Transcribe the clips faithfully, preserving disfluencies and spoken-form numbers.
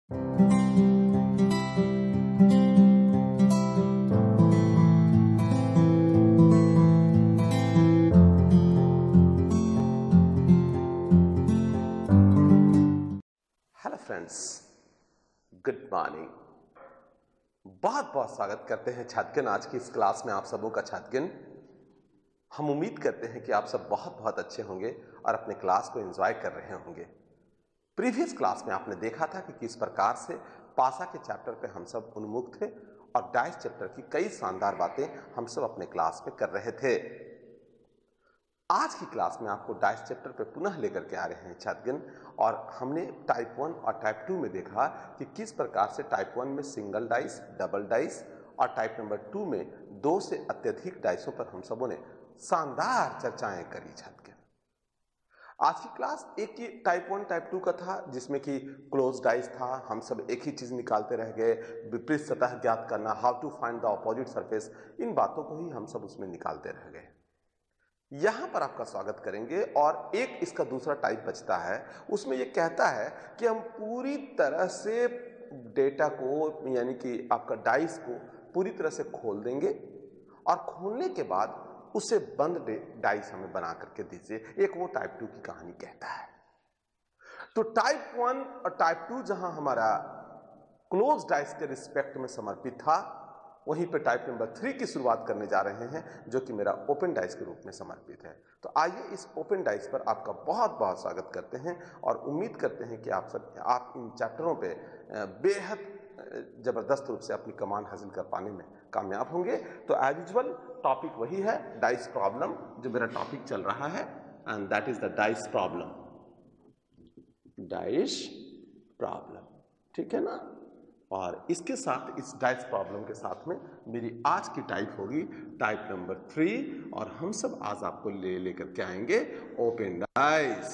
Hello friends, good morning. बहुत बहुत स्वागत करते हैं छात्रगण आज की इस क्लास में। आप सबों का छात्रगण, हम उम्मीद करते हैं कि आप सब बहुत बहुत अच्छे होंगे और अपने क्लास को एंजॉय कर रहे होंगे। प्रीवियस क्लास में आपने देखा था कि किस प्रकार से पासा के चैप्टर पे हम सब उन्मुख थे और डाइस चैप्टर की कई शानदार बातें हम सब अपने क्लास में कर रहे थे। आज की क्लास में आपको डाइस चैप्टर पे पुनः लेकर के आ रहे हैं छात्रगण, और हमने टाइप वन और टाइप टू में देखा कि किस प्रकार से टाइप वन में सिंगल डाइस, डबल डाइस और टाइप नंबर टू में दो से अत्यधिक डाइसों पर हम सबों ने शानदार चर्चाएं करी छात्रगण। आज की क्लास एक ही टाइप वन टाइप टू का था, जिसमें कि क्लोज डाइस था। हम सब एक ही चीज निकालते रह गए, विपरीत सतह ज्ञात करना, how to find the opposite surface, इन बातों को ही हम सब उसमें निकालते रह गए। यहां पर आपका स्वागत करेंगे और एक इसका दूसरा टाइप बचता है। उसमें यह कहता है कि हम पूरी तरह से डेटा को, यानी कि आपका डाइस को पूरी तरह से खोल देंगे और खोलने के बाद उसे बंद डाइस हमें बना करके दीजिए। एक वो टाइप टू की कहानी कहता है। तो टाइप वन और टाइप टू जहां हमारा क्लोज डाइस के रिस्पेक्ट में समर्पित था, वहीं पे टाइप नंबर थ्री की शुरुआत करने जा रहे हैं, जो कि मेरा ओपन डाइस के रूप में समर्पित है। तो आइए इस ओपन डाइस पर आपका बहुत बहुत स्वागत करते हैं और उम्मीद करते हैं कि आप सब आप इन चैप्टरों पे बेहद जबरदस्त रूप से अपनी कमांड हासिल कर पाने में कामयाब होंगे। तो एज यूजुअल टॉपिक वही है, डाइस प्रॉब्लम, जो मेरा टॉपिक चल रहा है, and that is the dice problem. Dice problem, ठीक है ना। और इसके साथ, इस डाइस प्रॉब्लम के साथ में मेरी आज की टाइप होगी टाइप नंबर थ्री, और हम सब आज आपको ले लेकर के आएंगे ओपन डाइस।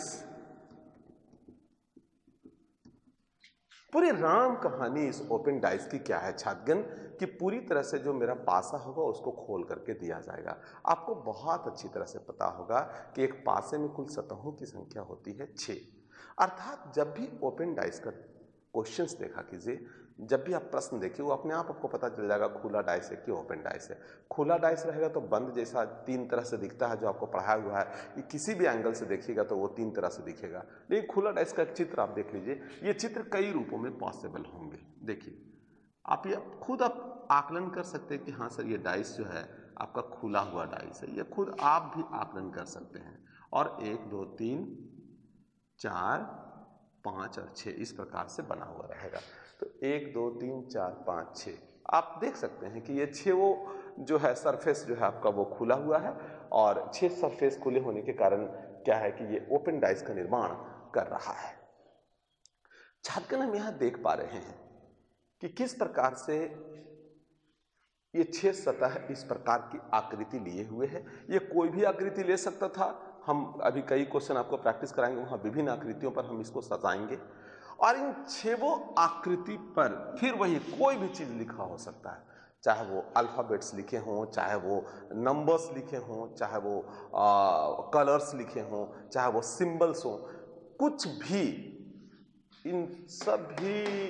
पूरी राम कहानी इस ओपन डाइस की क्या है छात्रगण, कि पूरी तरह से जो मेरा पासा होगा उसको खोल करके दिया जाएगा। आपको बहुत अच्छी तरह से पता होगा कि एक पासे में कुल सतहों की संख्या होती है छह। अर्थात जब भी ओपन डाइस का क्वेश्चंस देखा कीजिए, जब भी आप प्रश्न देखिए, वो अपने आप आपको पता चल जाएगा खुला डाइस है कि ओपन डाइस है। खुला डाइस रहेगा तो बंद जैसा तीन तरह से दिखता है, जो आपको पढ़ाया हुआ है, ये किसी भी एंगल से देखिएगा तो वो तीन तरह से दिखेगा। लेकिन खुला डाइस का एक चित्र आप देख लीजिए, ये चित्र कई रूपों में पॉसिबल होंगे। देखिए, आप ये खुद आप आकलन कर सकते हैं कि हाँ सर, ये डाइस जो है आपका खुला हुआ डाइस है। ये खुद आप भी आकलन कर सकते हैं। और एक दो तीन चार पाँच और छः इस प्रकार से बना हुआ रहेगा। तो एक दो तीन चार पाँच छः आप देख सकते हैं कि ये छः वो जो है सरफेस जो है आपका वो खुला हुआ है, और छः सरफेस खुले होने के कारण क्या है कि ये ओपन डाइस का निर्माण कर रहा है। छात्रगण, हम यहाँ देख पा रहे हैं कि किस प्रकार से ये छह सतह इस प्रकार की आकृति लिए हुए है। ये कोई भी आकृति ले सकता था। हम अभी कई क्वेश्चन आपको प्रैक्टिस कराएंगे, वहां विभिन्न आकृतियों पर हम इसको सजाएंगे, और इन छहों आकृति पर फिर वही कोई भी चीज लिखा हो सकता है, चाहे वो अल्फाबेट्स लिखे हों, चाहे वो नंबर्स लिखे हों, चाहे वो कलर्स लिखे हों, चाहे वो सिंबल्स हों, कुछ भी, इन सभी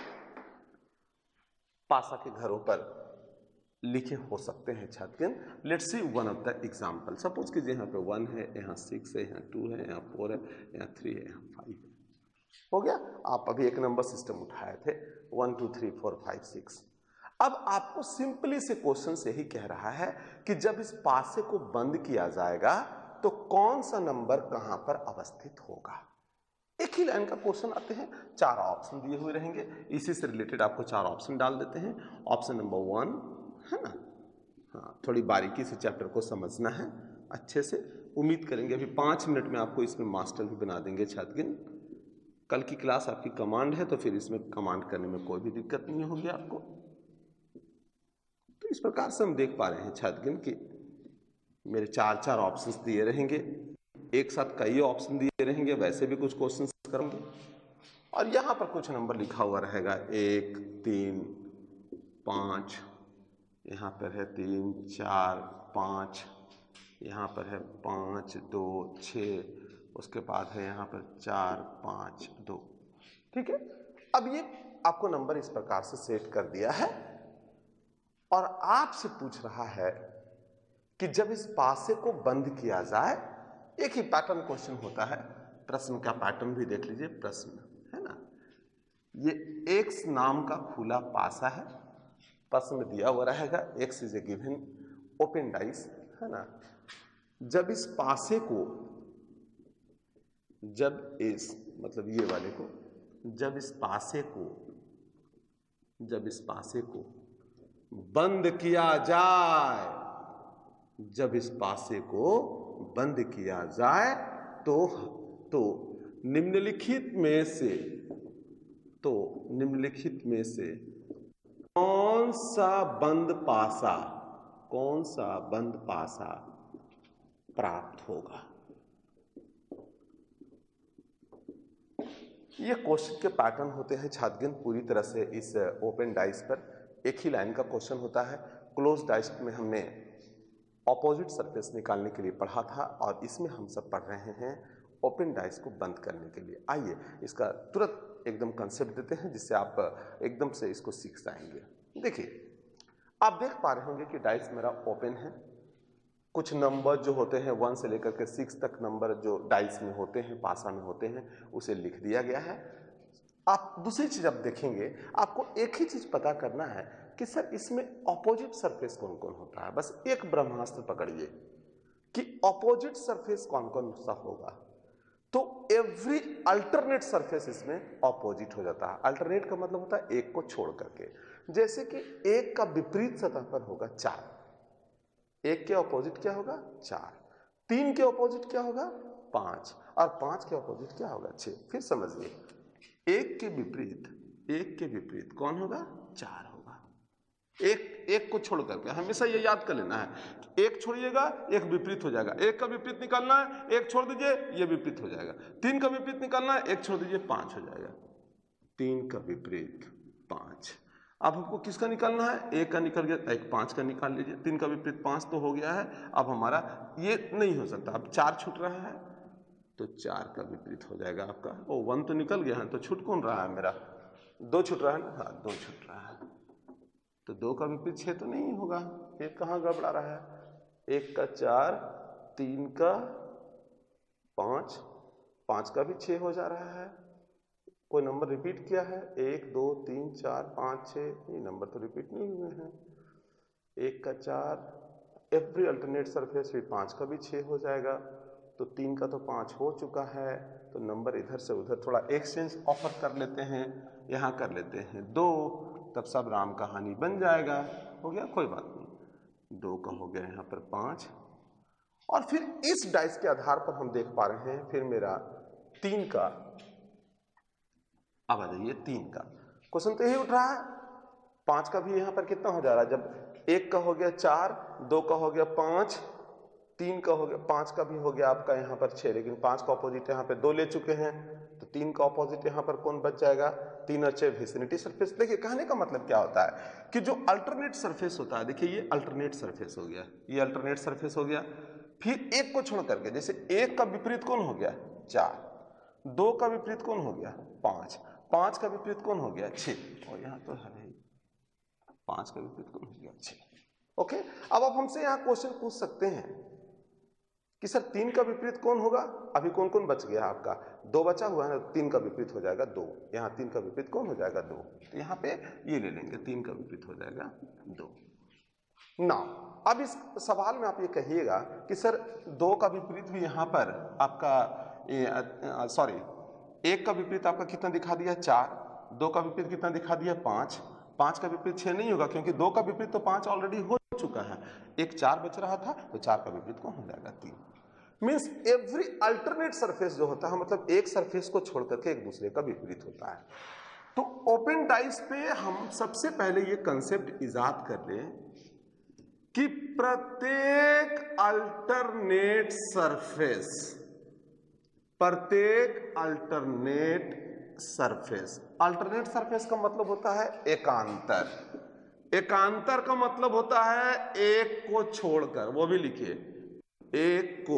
पासा के घरों पर लिखे हो सकते हैं छात्रगण। Let's see one of the example. Suppose कीजिए यहाँ पे वन है, यहाँ सिक्स है, यहाँ टू है, यहाँ फोर है, यहाँ थ्री है, यहाँ फाइव है। हो गया। आप अभी एक नंबर सिस्टम उठाए थे, one two three four five six. अब आपको सिंपली से क्वेश्चन से ही कह रहा है कि जब इस पासे को बंद किया जाएगा तो कौन सा नंबर कहां पर अवस्थित होगा। एक ही लाइन का क्वेश्चन आते हैं, चार ऑप्शन दिए हुए रहेंगे, इसी से रिलेटेड आपको चार ऑप्शन डाल देते हैं। ऑप्शन नंबर वन है ना, हाँ, थोड़ी बारीकी से चैप्टर को समझना है अच्छे से। उम्मीद करेंगे अभी पाँच मिनट में आपको इसमें मास्टर भी बना देंगे छात्रगण। कल की क्लास आपकी कमांड है, तो फिर इसमें कमांड करने में कोई भी दिक्कत नहीं होगी आपको। तो इस प्रकार से हम देख पा रहे हैं छात्रगण कि मेरे चार चार ऑप्शंस दिए रहेंगे, एक साथ कई ऑप्शन दिए रहेंगे, वैसे भी कुछ क्वेश्चन करेंगे, और यहां पर कुछ नंबर लिखा हुआ रहेगा, एक तीन पाँच, यहाँ पर है तीन चार पाँच, यहाँ पर है पाँच दो छः, उसके बाद है यहाँ पर चार पाँच दो। ठीक है। अब ये आपको नंबर इस प्रकार से सेट कर दिया है और आपसे पूछ रहा है कि जब इस पासे को बंद किया जाए, एक ही पैटर्न क्वेश्चन होता है, प्रश्न का पैटर्न भी देख लीजिए, प्रश्न है ना, ये एक्स नाम का खुला पासा है, प्रश्न दिया हुआ रहेगा X is a given open dice, है ना। जब इस पासे को, जब इस मतलब ये वाले को, जब इस पासे को जब इस पासे को बंद किया जाए, जब इस पासे को बंद किया जाए तो तो निम्नलिखित में से तो निम्नलिखित में से कौन सा बंद पासा कौन सा बंद पासा प्राप्त होगा। ये क्वेश्चन के पैटर्न होते हैं छात्रगण पूरी तरह से इस ओपन डाइस पर एक ही लाइन का क्वेश्चन होता है। क्लोज डाइस में हमने ऑपोजिट सरफेस निकालने के लिए पढ़ा था और इसमें हम सब पढ़ रहे हैं ओपन डाइस को बंद करने के लिए। आइए इसका तुरंत एकदम कंसेप्ट देते हैं जिससे आप एकदम से इसको सीख जाएंगे। देखिए, आप देख पा रहे होंगे कि डाइस मेरा ओपन है, कुछ नंबर जो होते हैं वन से लेकर के सिक्स तक नंबर जो डाइस में होते हैं, पासा में होते हैं, उसे लिख दिया गया है। आप दूसरी चीज अब देखेंगे, आपको एक ही चीज पता करना है कि सर इसमें ऑपोजिट सरफेस कौन कौन होता है। बस एक ब्रह्मास्त्र पकड़िए कि ऑपोजिट सरफेस कौन कौन सा होगा, तो एवरी अल्टरनेट सरफेस इसमें ऑपोजिट हो जाता है। अल्टरनेट का मतलब होता है एक को छोड़ करके, जैसे कि एक का विपरीत सतह पर होगा चार, एक के ऑपोजिट क्या होगा चार, तीन के ऑपोजिट क्या होगा पांच, और पांच के ऑपोजिट क्या होगा छह। फिर समझिए, एक के विपरीत एक के विपरीत कौन होगा चार होगा। एक एक को छोड़ करके हमेशा ये याद कर लेना है, एक छोड़िएगा एक विपरीत हो जाएगा, एक का विपरीत निकालना है, एक छोड़ दीजिए ये विपरीत हो जाएगा, तीन का विपरीत निकालना है, एक छोड़ दीजिए पांच हो जाएगा, तीन का विपरीत पांच। अब हमको किसका निकालना है, एक का निकल गया, एक पांच का निकाल लीजिए, तीन का विपरीत पांच तो हो गया है। अब हमारा ये नहीं हो सकता, अब चार छूट रहा है तो चार का विपरीत हो जाएगा आपका। ओ वन तो निकल गया है, तो छूट कौन रहा है मेरा, दो छूट रहा है ना, हाँ दो छूट रहा है, तो दो का विपरीत छह तो नहीं होगा, एक कहाँ गड़बड़ा रहा है, एक का चार, तीन का पांच, पांच का भी छह हो जा रहा है। कोई नंबर रिपीट किया है, एक दो तीन चार पाँच छः, ये नंबर तो रिपीट नहीं हुए हैं। एक का चार, एवरी अल्टरनेट सरफेस भी पाँच का भी छः हो जाएगा, तो तीन का तो पाँच हो चुका है, तो नंबर इधर से उधर थोड़ा एक्सचेंज ऑफर कर लेते हैं, यहाँ कर लेते हैं दो, तब सब राम कहानी बन जाएगा। हो गया, कोई बात नहीं, दो का हो गया यहाँ पर पाँच, और फिर इस डाइस के आधार पर हम देख पा रहे हैं फिर मेरा तीन का, अब आ जाइए तीन का क्वेश्चन तो यही उठ रहा है। पांच का भी यहां पर कितना हो जा रहा है, जब एक का हो गया चार, दो का हो गया पांच, तीन का हो गया, पांच का भी हो गया आपका यहां पर छह, लेकिन पांच का ऑपोजिट यहां पे दो ले चुके हैं, तो तीन का ऑपोजिट यहां पर कौन बच जाएगा, तीन और छह विसिनिटी सरफेस। देखिए कहने का मतलब क्या होता है कि जो अल्टरनेट सरफेस होता है, देखिए ये अल्टरनेट सरफेस हो गया, ये अल्टरनेट सरफेस हो गया, फिर एक को छोड़ करके, जैसे एक का विपरीत कौन हो गया चार, दो का विपरीत कौन हो गया पांच, पांच का विपरीत कौन हो गया छह, और यहां तो है ही पांच का विपरीत कौन हो गया छह। ओके, अब आप हमसे यहां क्वेश्चन पूछ सकते हैं कि सर तीन का विपरीत कौन होगा, अभी कौन कौन बच गया आपका, दो बचा हुआ है ना, तीन का विपरीत हो जाएगा दो, यहां तीन का विपरीत कौन हो जाएगा दो, तो यहां पे ये ले लेंगे, तीन का विपरीत हो जाएगा दो। ना अब इस सवाल में आप ये कहिएगा कि सर दो का विपरीत भी यहां पर आपका, सॉरी एक का विपरीत आपका कितना दिखा दिया चार, दो का विपरीत कितना दिखा दिया पांच, पांच का विपरीत छह नहीं होगा क्योंकि दो का विपरीत तो पांच ऑलरेडी हो चुका है, एक चार बच रहा था, तो चार का विपरीत कौन हो जाएगा तीन। मींस एवरी अल्टरनेट सरफेस जो होता है, मतलब एक सरफेस को छोड़ करके एक दूसरे का विपरीत होता है। तो ओपन डाइस पे हम सबसे पहले ये कंसेप्ट इजाद कर लें कि प्रत्येक अल्टरनेट सरफेस प्रत्येक अल्टरनेट सरफेस अल्टरनेट सरफेस का मतलब होता है एकांतर, एकांतर का मतलब होता है एक को छोड़कर, वो भी लिखिए, एक को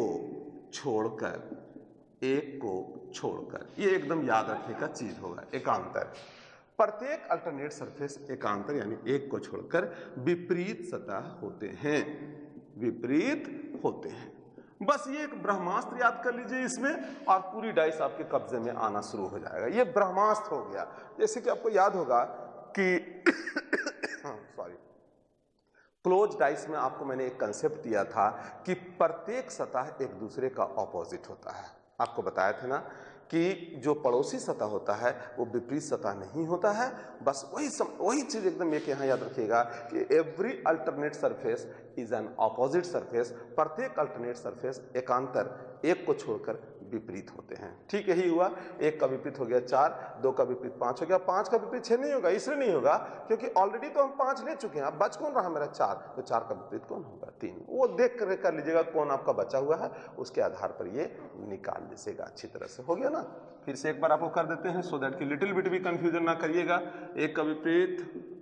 छोड़कर, एक को छोड़कर, ये एकदम याद रखने का चीज होगा एकांतर। प्रत्येक अल्टरनेट सरफेस एकांतर यानी एक को छोड़कर विपरीत सतह होते हैं, विपरीत होते हैं। बस ये एक ब्रह्मास्त्र याद कर लीजिए इसमें, और पूरी डाइस आपके कब्जे में आना शुरू हो जाएगा। ये ब्रह्मास्त्र हो गया। जैसे कि आपको याद होगा कि सॉरी, क्लोज डाइस में आपको मैंने एक कंसेप्ट दिया था कि प्रत्येक सतह एक दूसरे का ऑपोजिट होता है। आपको बताया था ना कि जो पड़ोसी सतह होता है वो विपरीत सतह नहीं होता है। बस वही सम, वही चीज एकदम एक यहाँ याद रखिएगा कि every alternate surface is an opposite surface. प्रत्येक अल्टरनेट सरफेस एकांतर एक को छोड़कर विपरीत होते हैं। ठीक यही हुआ, एक का विपरीत हो गया चार, दो का विपरीत पांच हो गया, पांच का विपरीत छह नहीं होगा। इसलिए नहीं होगा क्योंकि ऑलरेडी तो हम पांच ले चुके हैं। अब बच कौन रहा मेरा चार, तो चार का विपरीत कौन होगा, तीन। वो देख कर कर लीजिएगा कौन आपका बचा हुआ है, उसके आधार पर ये निकाल लीजिएगा अच्छी तरह से। हो गया ना। फिर से एक बार आपको कर देते हैं सो दैट कि लिटिल बिट भी कंफ्यूजन ना करिएगा। एक का विपरीत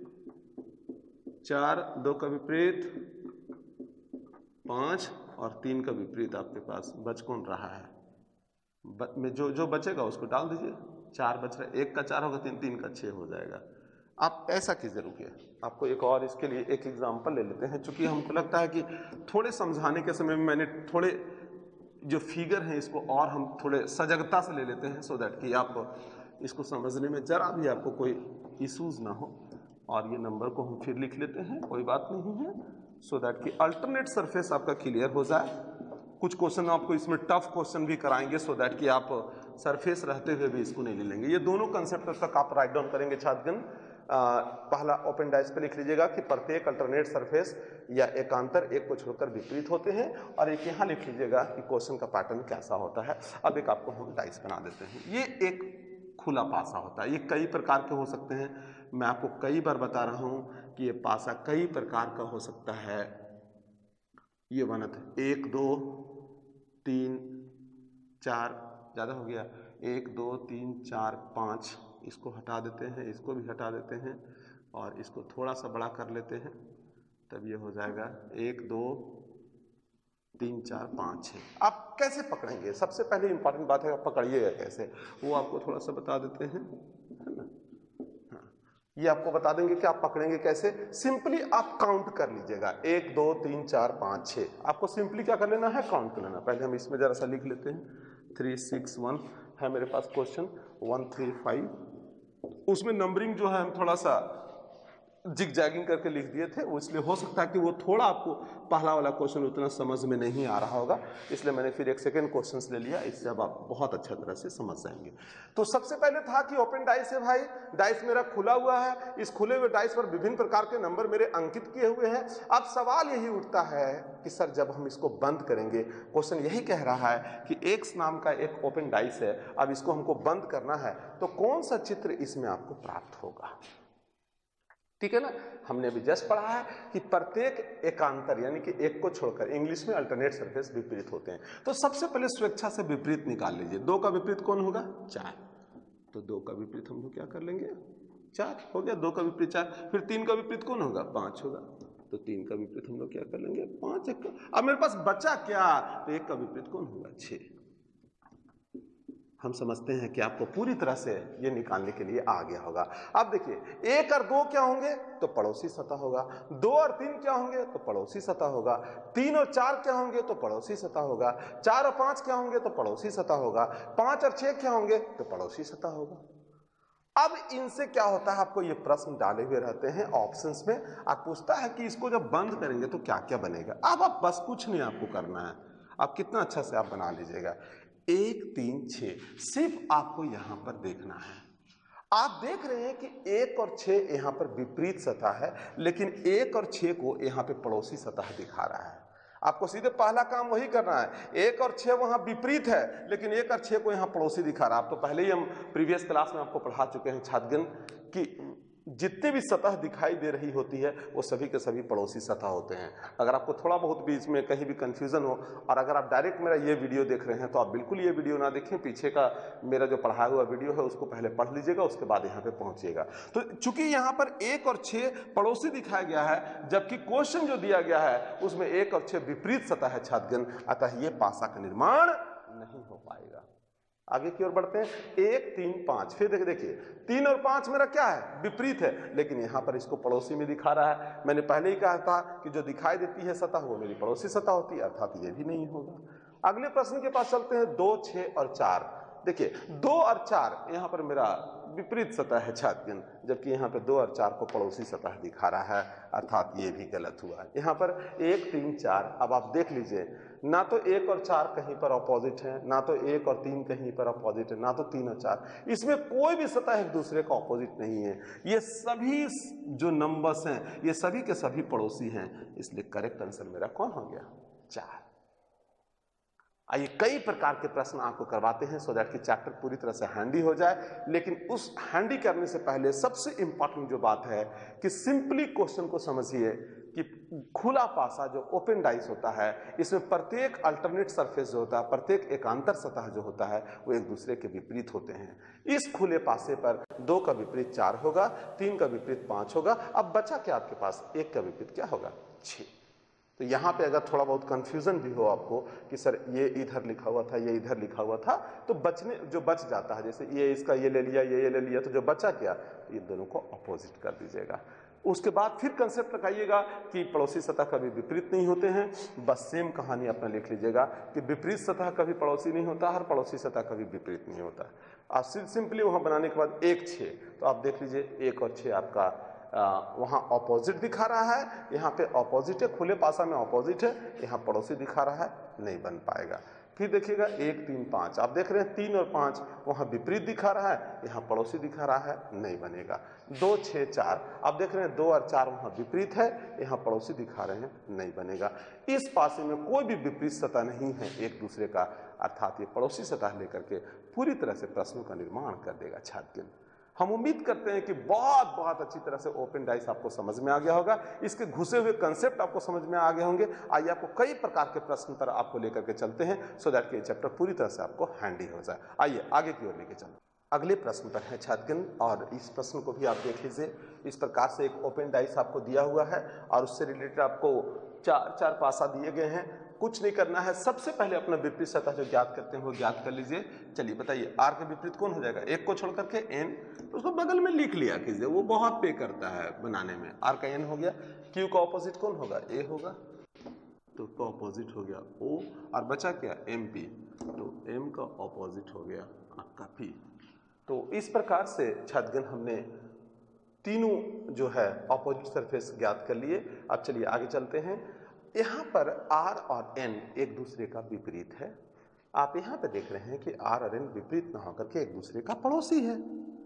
चार, दो का विपरीत पांच और तीन का विपरीत आपके पास बच कौन रहा है, में जो जो बचेगा उसको डाल दीजिए। चार बच रहा है, एक का चार होगा, तीन तीन का छह हो जाएगा। आप ऐसा कीजिए। रुकिए, आपको एक और इसके लिए एक एग्जांपल ले लेते हैं, क्योंकि हमको लगता है कि थोड़े समझाने के समय में मैंने थोड़े जो फिगर हैं इसको और हम थोड़े सजगता से ले लेते हैं, सो दैट कि आप इसको समझने में जरा भी आपको कोई इश्यूज ना हो। और ये नंबर को हम फिर लिख लेते हैं, कोई बात नहीं है, सो दैट कि अल्टरनेट सरफेस आपका क्लियर हो जाए। कुछ क्वेश्चन आपको इसमें टफ क्वेश्चन भी कराएंगे, सो दैट कि आप सरफेस रहते हुए भी इसको नहीं ले लेंगे। ये दोनों कंसेप्ट तक आप राइट डाउन करेंगे छात्रगण। पहला ओपन डाइस पे लिख लीजिएगा कि प्रत्येक अल्टरनेट सरफेस या एकांतर एक को छोड़कर विपरीत होते हैं, और एक यहाँ लिख लीजिएगा कि क्वेश्चन का पैटर्न कैसा होता है। अब एक आपको हम डाइस बना देते हैं। ये एक खुला पासा होता है, ये कई प्रकार के हो सकते हैं। मैं आपको कई बार बता रहा हूँ कि ये पासा कई प्रकार का हो सकता है। ये बनत एक दो तीन चार, ज़्यादा हो गया, एक दो तीन चार पाँच, इसको हटा देते हैं, इसको भी हटा देते हैं और इसको थोड़ा सा बड़ा कर लेते हैं, तब ये हो जाएगा एक दो तीन चार पाँच छः। आप कैसे पकड़ेंगे, सबसे पहले इंपॉर्टेंट बात है आप पकड़िएगा कैसे, वो आपको थोड़ा सा बता देते हैं, है ना। हाँ, ये आपको बता देंगे कि आप पकड़ेंगे कैसे। सिंपली आप काउंट कर लीजिएगा, एक दो तीन चार पाँच छः। आपको सिंपली क्या कर लेना है, काउंट कर लेना। पहले हम इसमें जरा सा लिख लेते हैं, थ्री सिक्स वन है मेरे पास क्वेश्चन, वन थ्री फाइव। उसमें नंबरिंग जो है हम थोड़ा सा जिग जैगिंग करके लिख दिए थे, वो इसलिए हो सकता है कि वो थोड़ा आपको पहला वाला क्वेश्चन उतना समझ में नहीं आ रहा होगा, इसलिए मैंने फिर एक सेकेंड क्वेश्चन ले लिया। इससे अब आप बहुत अच्छा तरह से समझ जाएंगे। तो सबसे पहले था कि ओपन डाइस है भाई, डाइस मेरा खुला हुआ है, इस खुले हुए डाइस पर विभिन्न प्रकार के नंबर मेरे अंकित किए हुए हैं। अब सवाल यही उठता है कि सर जब हम इसको बंद करेंगे, क्वेश्चन यही कह रहा है कि एक्स नाम का एक ओपन डाइस है, अब इसको हमको बंद करना है, तो कौन सा चित्र इसमें आपको प्राप्त होगा। ठीक है ना। हमने अभी जस्ट पढ़ा है कि प्रत्येक एकांतर यानी कि एक को छोड़कर, इंग्लिश में अल्टरनेट सरफेस विपरीत होते हैं। तो सबसे पहले स्वेच्छा से विपरीत निकाल लीजिए। दो का विपरीत कौन होगा, चार, तो दो का विपरीत हम लोग क्या कर लेंगे, चार हो गया। दो का विपरीत चार, फिर तीन का विपरीत कौन होगा, पांच होगा, तो तीन का विपरीत हम लोग क्या कर लेंगे, पांच। एक अब मेरे पास बचा क्या, तो एक का विपरीत कौन होगा, छह। हम समझते हैं कि आपको पूरी तरह से ये निकालने के लिए आ गया होगा। अब देखिए, एक और दो क्या होंगे, तो पड़ोसी सतह होगा। दो और तीन क्या होंगे, तो पड़ोसी सतह होगा। तीन और चार क्या होंगे, तो पड़ोसी सतह होगा। चार और पांच क्या होंगे, तो पड़ोसी सतह होगा। पांच और छह क्या होंगे, तो पड़ोसी सतह होगा। अब इनसे क्या होता है, आपको ये प्रश्न डाले हुए रहते हैं ऑप्शंस में। आप पूछता है कि इसको जब बंद करेंगे तो क्या क्या बनेगा। अब आप बस कुछ नहीं आपको करना है, आप कितना अच्छा से आप बना लीजिएगा। एक तीन छः, सिर्फ आपको यहां पर देखना है। आप देख रहे हैं कि एक और छः यहां पर विपरीत सतह है, लेकिन एक और छः को यहां पे पड़ोसी सतह दिखा रहा है। आपको सीधे पहला काम वही करना है। एक और छः वहां विपरीत है, लेकिन एक और छः को यहां पड़ोसी दिखा रहा है। आप तो पहले ही हम प्रीवियस क्लास में आपको पढ़ा चुके हैं छात्रगण कि जितने भी सतह दिखाई दे रही होती है वो सभी के सभी पड़ोसी सतह होते हैं। अगर आपको थोड़ा बहुत बीच में कहीं भी कंफ्यूजन हो, और अगर आप डायरेक्ट मेरा ये वीडियो देख रहे हैं, तो आप बिल्कुल ये वीडियो ना देखें, पीछे का मेरा जो पढ़ाया हुआ वीडियो है उसको पहले पढ़ लीजिएगा, उसके बाद यहाँ पे पहुंचिएगा। तो चूंकि यहाँ पर एक और छः पड़ोसी दिखाया गया है, जबकि क्वेश्चन जो दिया गया है उसमें एक और छः विपरीत सतह है छात्रगण, अतः ये पासा का निर्माण नहीं हो पाएगा। आगे की ओर बढ़ते हैं, एक तीन पांच, फिर देखिए देखिए तीन और पांच मेरा क्या है, विपरीत है, लेकिन यहां पर इसको पड़ोसी में दिखा रहा है। मैंने पहले ही कहा था कि जो दिखाई देती है सतह वो मेरी पड़ोसी सतह होती है, अर्थात ये भी नहीं होगा। अगले प्रश्न के पास चलते हैं, दो छह और चार। देखिए दो और चार यहां पर मेरा विपरीत सतह है छात्रगण, जबकि यहाँ पे दो और चार को पड़ोसी सतह दिखा रहा है, अर्थात ये भी गलत हुआ। यहाँ पर एक तीन चार, अब आप देख लीजिए, ना तो एक और चार कहीं पर अपोजिट है, ना तो एक और तीन कहीं पर अपोजिट है, ना तो तीन और चार, इसमें कोई भी सतह एक दूसरे का अपोजिट नहीं है। ये सभी जो नंबर्स हैं ये सभी के सभी पड़ोसी हैं, इसलिए करेक्ट आंसर मेरा कौन हो गया, चार। आइए कई प्रकार के प्रश्न आपको करवाते हैं सो दैट कि चैप्टर पूरी तरह से हैंडी हो जाए, लेकिन उस हैंडी करने से पहले सबसे इंपॉर्टेंट जो बात है कि सिंपली क्वेश्चन को समझिए कि खुला पासा जो ओपन डाइस होता है, इसमें प्रत्येक अल्टरनेट सरफेस जो होता है, प्रत्येक एकांतर सतह जो होता है वो एक दूसरे के विपरीत होते हैं। इस खुले पासे पर दो का विपरीत चार होगा, तीन का विपरीत पांच होगा। अब बचा क्या आपके पास, एक का विपरीत क्या होगा, छह। तो यहाँ पे अगर थोड़ा बहुत कंफ्यूजन भी हो आपको कि सर ये इधर लिखा हुआ था, ये इधर लिखा हुआ था, तो बचने जो बच जाता है, जैसे ये इसका ये ले लिया, ये ये ले लिया, तो जो बचा क्या, ये दोनों को अपोजिट कर दीजिएगा। उसके बाद फिर कंसेप्ट लगाइएगा कि पड़ोसी सतह कभी विपरीत नहीं होते हैं। बस सेम कहानी अपना लिख लीजिएगा कि विपरीत सतह कभी पड़ोसी नहीं होता, हर पड़ोसी सतह कभी विपरीत नहीं होता। आप सिंपली वहाँ बनाने के बाद एक छः, तो आप देख लीजिए एक और छः आपका वहाँ ऑपोजिट दिखा रहा है, यहाँ पे ऑपोजिट है, खुले पासा में ऑपोजिट है, यहाँ पड़ोसी दिखा रहा है, नहीं बन पाएगा। फिर देखिएगा एक तीन पाँच, आप देख रहे हैं तीन और पाँच वहाँ विपरीत दिखा रहा है, यहाँ पड़ोसी दिखा रहा है, नहीं बनेगा। दो छः चार, आप देख रहे हैं दो और चार वहाँ विपरीत है, यहाँ पड़ोसी दिखा रहे हैं, नहीं बनेगा। इस पासे में कोई भी विपरीत सतह नहीं है एक दूसरे का, अर्थात ये पड़ोसी सतह लेकर के पूरी तरह से प्रश्नों का निर्माण कर देगा छात्र। हम उम्मीद करते हैं कि बहुत बहुत अच्छी तरह से ओपन डाइस आपको समझ में आ गया होगा, इसके घुसे हुए कंसेप्ट आपको समझ में आ गए होंगे। आइए आपको कई प्रकार के प्रश्न पर आपको लेकर के चलते हैं सो दैट कि ये चैप्टर पूरी तरह से आपको हैंडी हो जाए। आइए आगे की ओर लेके चलते हैं। अगले प्रश्न पर है छात्रगण, और इस प्रश्न को भी आप देख लीजिए। इस प्रकार से एक ओपन डाइस आपको दिया हुआ है और उससे रिलेटेड आपको चार चार पासा दिए गए हैं। कुछ नहीं करना है, सबसे पहले अपना विपरीत सतह जो ज्ञात करते हैं वो ज्ञात कर लीजिए। चलिए बताइए, आर के विपरीत कौन हो जाएगा, एक को छोड़ करके एन, तो उसको बगल में लिख लिया कीजिए, वो बहुत पे करता है बनाने में। आर का एन हो गया, क्यू का ऑपोजिट कौन होगा, ए होगा, तो उसका ऑपोजिट हो गया ओ, और बचा क्या, एम पी, तो एम का ऑपोजिट हो गया आपका पी। तो इस प्रकार से छात्रगण हमने तीनों जो है ऑपोजिट सरफेस ज्ञात कर लिए। अब चलिए आगे चलते हैं। यहाँ पर R और N एक दूसरे का विपरीत है। आप यहाँ पे देख रहे हैं कि R और N विपरीत ना होकर के एक दूसरे का पड़ोसी है।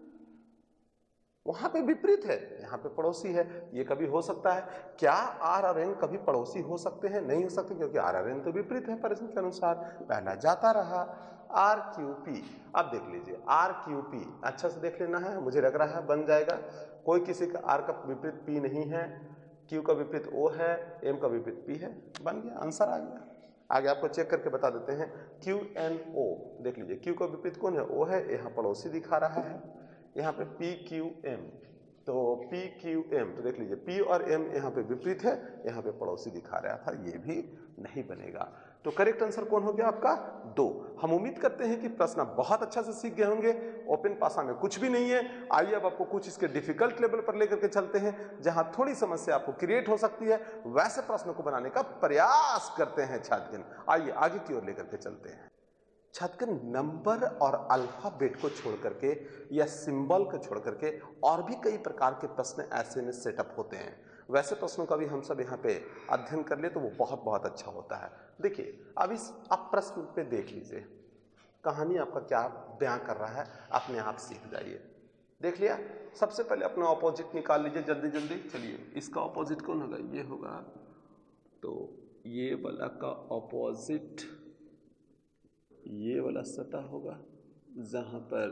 वहां पे विपरीत है, यहाँ पे पड़ोसी है। ये कभी हो सकता है क्या R और N कभी पड़ोसी हो सकते हैं, नहीं हो सकते, क्योंकि R और N तो विपरीत है प्रश्न के अनुसार। पहला जाता रहा आर क्यू पी। अब देख लीजिए आर क्यू पी, अच्छा से देख लेना है, मुझे लग रहा है बन जाएगा। कोई किसी का आर का विपरीत पी नहीं है, क्यू का विपरीत ओ है, एम का विपरीत पी है, बन गया, आंसर आ गया। आगे आपको चेक करके बता देते हैं, क्यू एन ओ, देख लीजिए क्यू का विपरीत कौन है, ओ है, यहाँ पड़ोसी दिखा रहा है। यहाँ पे पी क्यू एम, तो पी क्यू एम, तो देख लीजिए पी और एम यहाँ पे विपरीत है, यहाँ पे पड़ोसी दिखा रहा था, ये भी नहीं बनेगा। तो करेक्ट आंसर कौन हो गया आपका, दो। हम उम्मीद करते हैं कि प्रश्न बहुत अच्छा से सीख गए होंगे। ओपन पासा में कुछ भी नहीं है। आइए अब आपको कुछ इसके डिफिकल्ट लेवल पर लेकर के चलते हैं, जहां थोड़ी समस्या आपको क्रिएट हो सकती है, वैसे प्रश्नों को बनाने का प्रयास करते हैं छात्रगण। आइए आगे की ओर लेकर के चलते हैं। छात्रगण नंबर और अल्फाबेट को छोड़ करके या सिंबल को छोड़ करके और भी कई प्रकार के प्रश्न ऐसे में सेटअप होते हैं। वैसे प्रश्नों का भी हम सब यहाँ पे अध्ययन कर ले तो वो बहुत बहुत अच्छा होता है। देखिए अब इस आप प्रश्न पे देख लीजिए, कहानी आपका क्या बयां कर रहा है, अपने आप सीख जाइए। देख लिया, सबसे पहले अपना ऑपोजिट निकाल लीजिए जल्दी जल्दी। चलिए इसका ऑपोजिट कौन होगा, ये होगा, तो ये वाला का ऑपोजिट ये वाला सतह होगा, जहां पर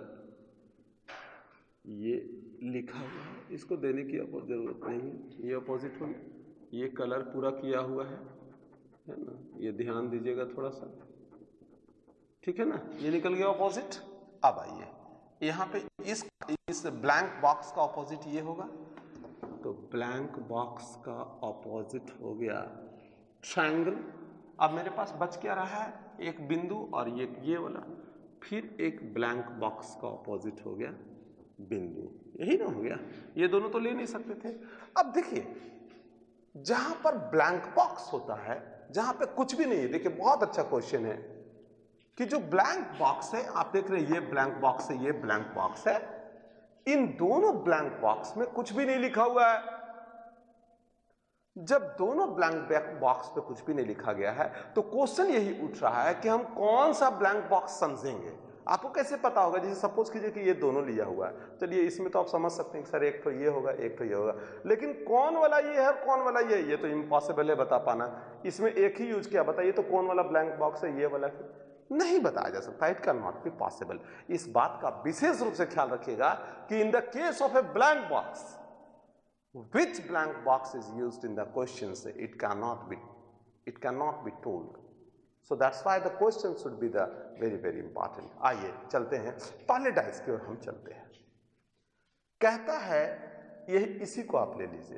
ये लिखा हुआ है, इसको देने की जरूरत नहीं है, ये अपोजिट होगा। ये कलर पूरा किया हुआ है है ना, ये ध्यान दीजिएगा थोड़ा सा, ठीक है ना, ये निकल गया अपोजिट। अब आइए यहाँ पे इस इस ब्लैंक बॉक्स का अपोजिट ये होगा, तो ब्लैंक बॉक्स का अपोजिट हो गया ट्रायंगल। अब मेरे पास बच क्या रहा है, एक बिंदु और ये ये वाला, फिर एक ब्लैंक बॉक्स का ऑपोजिट हो गया बिंदु, यही ना हो गया। ये दोनों तो ले नहीं सकते थे। अब देखिए जहां पर ब्लैंक बॉक्स होता है, जहां पे कुछ भी नहीं है, देखिए बहुत अच्छा क्वेश्चन है कि जो ब्लैंक बॉक्स है, आप देख रहे हैं ये ब्लैंक बॉक्स है, ये ब्लैंक बॉक्स है, इन दोनों ब्लैंक बॉक्स में कुछ भी नहीं लिखा हुआ है। जब दोनों ब्लैंक बॉक्स पे कुछ भी नहीं लिखा गया है तो क्वेश्चन यही उठ रहा है कि हम कौन सा ब्लैंक बॉक्स समझेंगे। आपको कैसे पता होगा? जैसे सपोज कीजिए कि ये दोनों लिया हुआ है, चलिए इसमें तो आप समझ सकते हैं कि सर एक तो ये होगा, एक तो ये होगा, लेकिन कौन वाला ये है, कौन वाला ये है, ये तो इम्पॉसिबल है बता पाना। इसमें एक ही यूज किया, बताइए तो कौन वाला ब्लैंक बॉक्स है, ये वाला नहीं बताया जा सकता। It can not be possible. इस बात का विशेष रूप से ख्याल रखिएगा कि in the case of a blank box, which blank box is used in the questions, it cannot be it cannot be told. So that's why the question should be the very very important. आइए चलते हैं पहले dice की ओर हम चलते हैं। कहता है यही, इसी को आप ले लीजिए।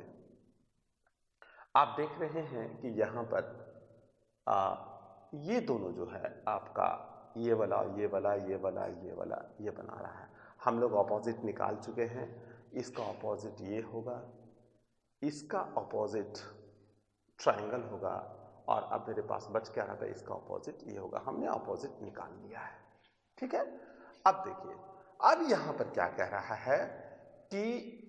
आप देख रहे हैं कि यहां पर आ, ये दोनों जो है आपका ये वाला ये वाला ये वाला ये वाला ये बना रहा है। हम लोग ऑपोजिट निकाल चुके हैं। इसका ऑपोजिट ये होगा, इसका ऑपोजिट ट्रायंगल होगा, और अब मेरे पास बच क्या रहा था, इसका ऑपोजिट ये होगा। हमने ऑपोजिट निकाल लिया है, ठीक है। अब देखिए, अब यहां पर क्या कह रहा है कि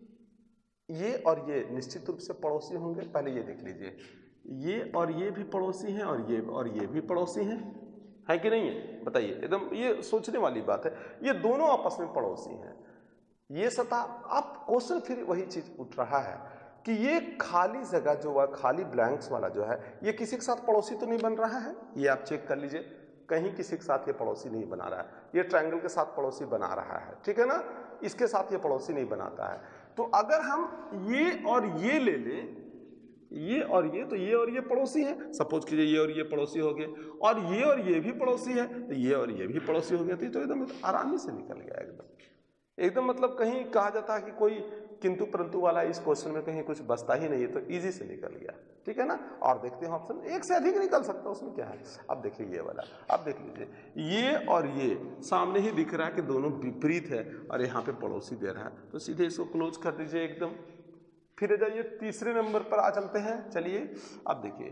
ये और ये निश्चित रूप से पड़ोसी होंगे। पहले ये देख लीजिए, ये और ये भी पड़ोसी हैं और ये और ये भी पड़ोसी हैं, है कि नहीं है? बताइए, एकदम ये सोचने वाली बात है। ये दोनों आपस में पड़ोसी हैं। ये सतह, अब क्वेश्चन फिर वही चीज उठ रहा है कि ये खाली जगह जो है, खाली ब्लैंक्स वाला जो है, ये किसी के साथ पड़ोसी तो नहीं बन रहा है। ये आप चेक कर लीजिए, कहीं किसी के साथ ये पड़ोसी नहीं बना रहा है। ये ट्रायंगल के साथ पड़ोसी बना रहा है, ठीक है ना, इसके साथ ये पड़ोसी नहीं बनाता है। तो अगर हम ये और ये ले लें, ये और ये, तो ये और ये पड़ोसी है। सपोज कीजिए ये और ये पड़ोसी हो गए, और ये और ये भी पड़ोसी है, तो ये और ये भी पड़ोसी हो गया। तो एकदम आरामी से निकल गया, एकदम एकदम मतलब कहीं कहा जाता है कि कोई किंतु परंतु वाला इस क्वेश्चन में कहीं कुछ बचता ही नहीं है, तो इजी से निकल गया, ठीक है ना। और देखते हैं ऑप्शन, एक से अधिक निकल सकता है, उसमें क्या है। अब देखिए ये वाला, अब देख लीजिए, ये और ये सामने ही दिख रहा है कि दोनों विपरीत है, और यहाँ पे पड़ोसी दे रहा है, तो सीधे इसको क्लोज कर दीजिए एकदम। फिर जाइए तीसरे नंबर पर आ चलते हैं। चलिए अब देखिए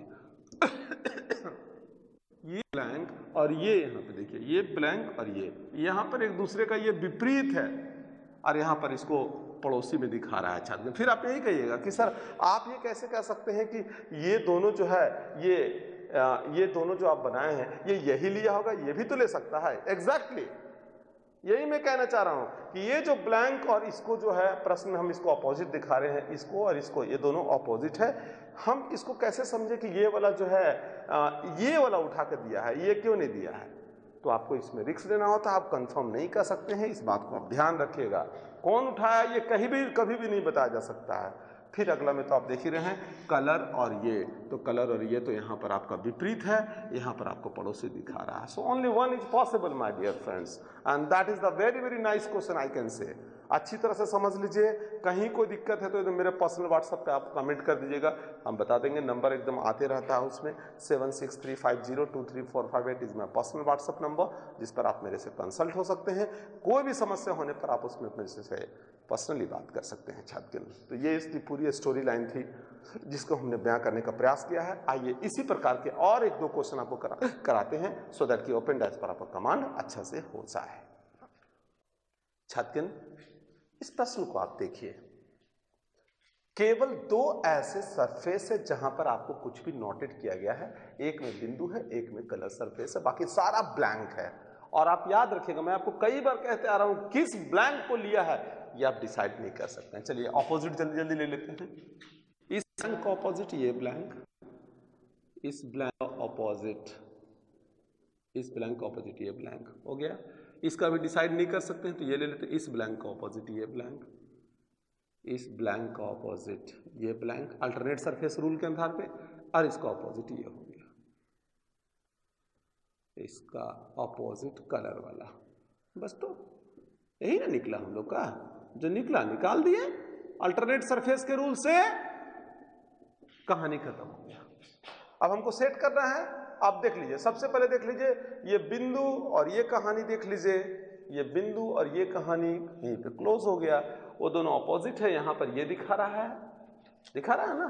ये ब्लैंक और ये, यहाँ पे देखिए ये ब्लैंक और ये, यहाँ पर एक दूसरे का ये विपरीत है, और यहाँ पर इसको पड़ोसी में दिखा रहा है छात्र। फिर आप यही कहिएगा कि सर आप ये कैसे कह सकते हैं कि ये दोनों जो है, ये ये दोनों जो आप बनाए हैं, ये यही लिया होगा, ये भी तो ले सकता है। एग्जैक्टली यही मैं कहना चाह रहा हूं कि ये जो ब्लैंक और इसको जो है प्रश्न हम इसको अपोजिट दिखा रहे हैं, इसको और इसको, ये दोनों अपोजिट है। हम इसको कैसे समझे कि ये वाला जो है ये वाला उठा के दिया है, ये क्यों नहीं दिया है। तो आपको इसमें रिस्क लेना होता है, आप कंफर्म नहीं कर सकते हैं। इस बात को आप ध्यान रखिएगा। कौन उठाया ये कहीं भी कभी भी नहीं बताया जा सकता है। फिर अगला में तो आप देख ही रहे हैं कलर और ये, तो कलर और ये तो यहाँ पर आपका विपरीत है, यहाँ पर आपको पड़ोसी दिखा रहा है। So only one is possible my dear friends, and that is the very very nice question I can say. अच्छी तरह से समझ लीजिए। कहीं कोई दिक्कत है तो एकदम मेरे पर्सनल व्हाट्सएप पे आप कमेंट कर दीजिएगा, हम बता देंगे। नंबर एकदम आते रहता है उसमें, seven six three five zero two three four five eight is my personal WhatsApp number, जिस पर आप मेरे से कंसल्ट हो सकते हैं। कोई भी समस्या होने पर आप उसमें अपने से पर्सनली बात कर सकते हैं छात्र। तो ये इसकी पूरी स्टोरी लाइन थी जिसको हमने बयां करने का प्रयास किया है। आइए इसी प्रकार के और एक दो क्वेश्चन आपको करा, कराते हैं, सो दैट कि ओपन डाइस पर आपका कमांड अच्छा से हो जाए। छात्र, इस प्रश्न को आप देखिए। केवल दो ऐसे सरफेस है जहां पर आपको कुछ भी नोटेड किया गया है, एक में बिंदु है, एक में कलर सरफेस है, बाकी सारा ब्लैंक है। और आप याद रखिएगा, मैं आपको कई बार कहते आ रहा हूं, किस ब्लैंक को लिया है ये आप डिसाइड नहीं कर सकते हैं। चलिए ऑपोजिट जल्दी जल्दी ले लेते हैं। इस ब्लैंक का ऑपोजिट ये ब्लैंक, इस ब्लैंक का ऑपोजिट, इस ब्लैंक का ऑपोजिट ये ब्लैंक हो गया। इसका भी डिसाइड नहीं कर सकते हैं तो ये ले लेते हैं। इस ब्लैंक का ऑपोजिट ये ब्लैंक, इस ब्लैंक का ऑपोजिट ये ब्लैंक, अल्टरनेट सरफेस रूल के आधार पे, और इसका ऑपोजिट ये हो गया, इसका ऑपोजिट कलर वाला। बस तो यही ना निकला हम लोग का, जो निकला निकाल दिए। अल्टरनेट सरफेस के रूल से कहानी खत्म हो गया। अब हमको सेट करना है आप देख लीजिए, सबसे पहले देख लीजिए ये बिंदु और ये कहानी देख लीजिए, ये बिंदु और ये कहानी यहीं पे क्लोज हो गया, वो दोनों ऑपोजिट है, यहां पर ये दिखा रहा है, दिखा रहा है ना।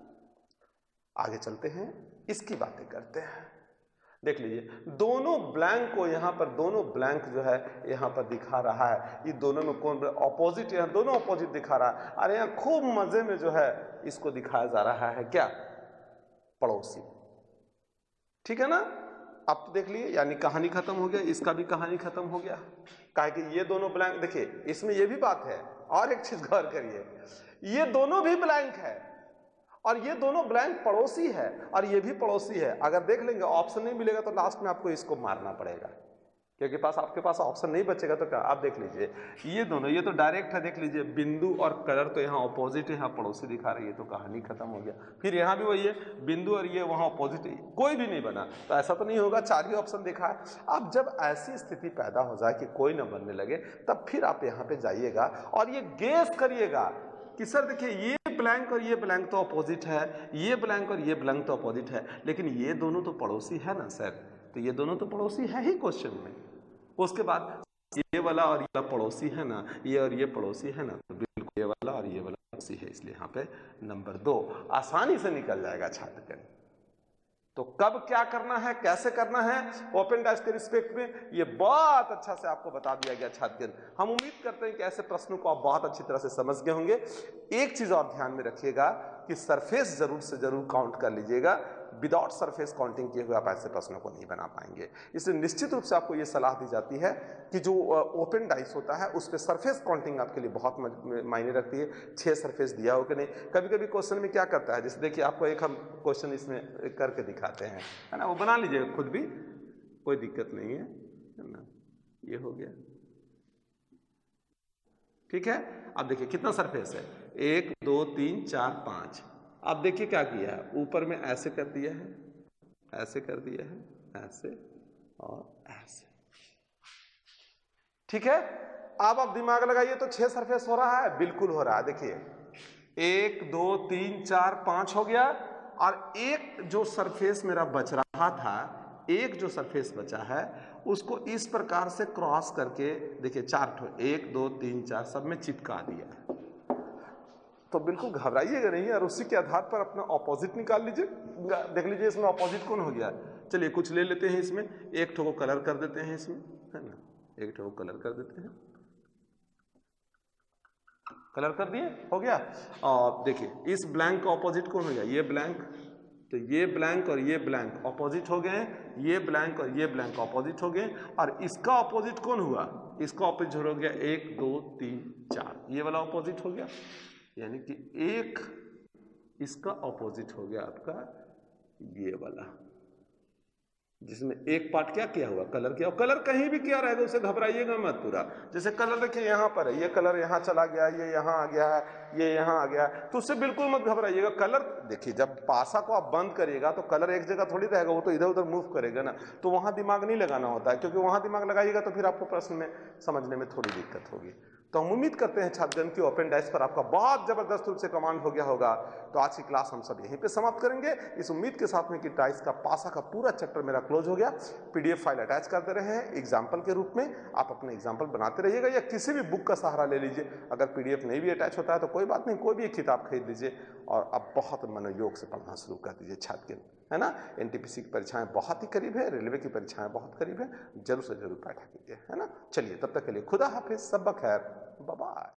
आगे चलते हैं, इसकी बातें करते हैं। देख लीजिए दोनों ब्लैंक को यहां पर, दोनों ब्लैंक जो है यहां पर दिखा रहा है, ये दोनों में कौन ऑपोजिट, यहां दोनों ऑपोजिट दिखा रहा है। अरे यहां खूब मजे में जो है इसको दिखाया जा रहा है क्या, पड़ोसी, ठीक है ना। अब तो देख लिए, यानी कहानी खत्म हो गया, इसका भी कहानी खत्म हो गया, काहे कि ये दोनों ब्लैंक, देखिए इसमें ये भी बात है, और एक चीज गौर करिए, ये दोनों भी ब्लैंक है और ये दोनों ब्लैंक पड़ोसी है और ये भी पड़ोसी है। अगर देख लेंगे ऑप्शन नहीं मिलेगा तो लास्ट में आपको इसको मारना पड़ेगा, क्योंकि पास आपके पास ऑप्शन नहीं बचेगा तो क्या। आप देख लीजिए ये दोनों, ये तो डायरेक्ट है, देख लीजिए बिंदु और कलर तो यहाँ ऑपोजिट है, यहाँ पड़ोसी दिखा रही है, तो कहानी खत्म हो गया। फिर यहाँ भी वही है, बिंदु और ये वहाँ ऑपोजिट है, कोई भी नहीं बना, तो ऐसा तो नहीं होगा, चार ही ऑप्शन दिखा है। अब जब ऐसी स्थिति पैदा हो जाए कि कोई न बनने लगे, तब फिर आप यहाँ पे जाइएगा और ये गेस करिएगा कि सर देखिए ये ब्लैंक और ये ब्लैंक तो अपोजिट है, ये ब्लैंक और ये ब्लैंक तो अपोजिट है, लेकिन ये दोनों तो पड़ोसी है ना सर, तो ये दोनों तो पड़ोसी है ही क्वेश्चन में। उसके बाद ये वाला और ये वाला पड़ोसी है ना, ये और ये पड़ोसी है ना, तो बिल्कुल ये वाला और ये वाला पड़ोसी है, इसलिए यहाँ पे नंबर दो आसानी से निकल जाएगा छात्र। तो कब क्या करना है, कैसे करना है ओपन डाइस के रिस्पेक्ट में, ये बहुत अच्छा से आपको बता दिया गया छात्र। हम उम्मीद करते हैं कि ऐसे प्रश्नों को आप बहुत अच्छी तरह से समझ गए होंगे। एक चीज और ध्यान में रखिएगा कि सरफेस जरूर से जरूर काउंट कर लीजिएगा, विदाउट सरफेस काउंटिंग किए हुए आप ऐसे प्रश्नों को नहीं बना पाएंगे। इसलिए निश्चित रूप से आपको ये सलाह दी जाती है कि जो ओपन डाइस होता है उस पर सरफेस काउंटिंग आपके लिए बहुत मायने रखती है। छह सरफेस दिया हो कि नहीं, कभी कभी क्वेश्चन में क्या करता है, जैसे देखिए आपको एक हम क्वेश्चन इसमें करके दिखाते हैं, है ना, वो बना लीजिएगा खुद भी, कोई दिक्कत नहीं है, है ना। ये हो गया, ठीक है। अब देखिए कितना सरफेस है, एक दो तीन चार पांच। आप देखिए क्या किया है, ऊपर में ऐसे कर दिया है, ऐसे कर दिया है, ऐसे और ऐसे, ठीक है। अब आप दिमाग लगाइए तो छह सरफेस हो रहा है, बिल्कुल हो रहा है। देखिए एक दो तीन चार पांच हो गया, और एक जो सरफेस मेरा बच रहा था, एक जो सरफेस बचा है उसको इस प्रकार से क्रॉस करके देखिए चार ठो, एक दो तीन चार सब में चिपका दिया है। तो बिल्कुल घबराइएगा नहीं और उसी के आधार पर अपना ऑपोजिट निकाल लीजिए। देख लीजिए इसमें ऑपोजिट कौन हो गया, चलिए कुछ ले लेते हैं इसमें, एक ठो को कलर कर देते हैं इसमें, है ना, एक ठो को कलर कर देते हैं, कलर कर दिए, हो गया। और देखिए इस ब्लैंक का ऑपोजिट कौन हो गया, ये ब्लैंक, तो ये ब्लैंक और ये ब्लैंक ऑपोजिट हो गए, ये ब्लैंक और ये ब्लैंक ऑपोजिट हो गए, और इसका ऑपोजिट कौन हुआ, इसका ऑपोजिट हो गया एक दो तीन चार, ये वाला ऑपोजिट हो गया, यानी कि एक इसका ऑपोजिट हो गया आपका ये वाला, जिसमें एक पार्ट क्या किया हुआ, कलर किया, और कलर कहीं भी किया रहेगा उसे घबराइएगा मत पूरा। जैसे कलर देखिए यहाँ पर है, ये कलर यहाँ चला गया, ये यहाँ आ गया है, ये यहाँ आ गया, तो उससे बिल्कुल मत घबराइएगा। कलर देखिए जब पासा को आप बंद करिएगा तो कलर एक जगह थोड़ी रहेगा, वो तो इधर उधर मूव करेगा ना, तो वहां दिमाग नहीं लगाना होता है, क्योंकि वहां दिमाग लगाइएगा तो फिर आपको प्रश्न में समझने में थोड़ी दिक्कत होगी। तो हम उम्मीद करते हैं छात्रगण की ओपन डाइस पर आपका बहुत जबरदस्त रूप से कमांड हो गया होगा। तो आज की क्लास हम सब यहीं पे समाप्त करेंगे, इस उम्मीद के साथ में कि डाइस का पासा का पूरा चैप्टर मेरा क्लोज हो गया। पीडीएफ फाइल अटैच करते रहे हैं एग्जाम्पल के रूप में, आप अपने एग्जाम्पल बनाते रहिएगा या किसी भी बुक का सहारा ले लीजिए। अगर पीडीएफ नहीं भी अटैच होता है तो कोई बात नहीं, कोई भी एक किताब खरीद लीजिए और अब बहुत मनोयोग से पढ़ना शुरू कर दीजिए छात्र, है ना। एनटीपीसी की परीक्षाएं बहुत ही करीब है, रेलवे की परीक्षाएं बहुत करीब है, जरूर से जरूर बैठा कीजिए, है ना। चलिए तब तक के लिए खुदा हाफिज, सब बखैर, बाय बाय।